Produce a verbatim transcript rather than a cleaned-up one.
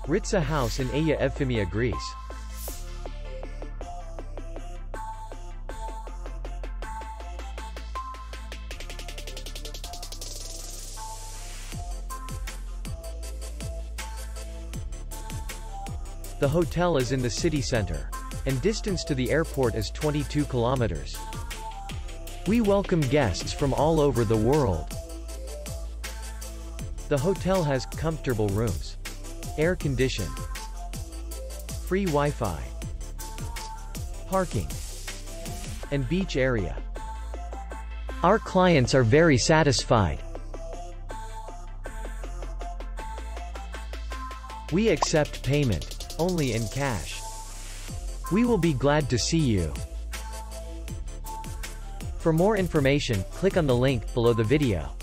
Ritsa House in Ayia Evfimia, Greece. The hotel is in the city center, and distance to the airport is twenty-two kilometers. We welcome guests from all over the world. The hotel has comfortable rooms, air condition, free Wi-Fi, parking, and beach area. Our clients are very satisfied. We accept payment only in cash. We will be glad to see you. For more information, click on the link below the video.